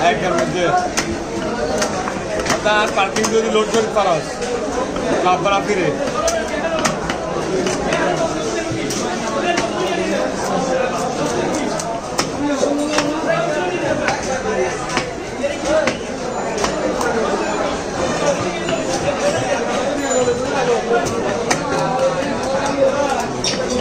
একের মধ্যে আর পার্কিং যদি লোড করতে পারস আপনারা ফিরে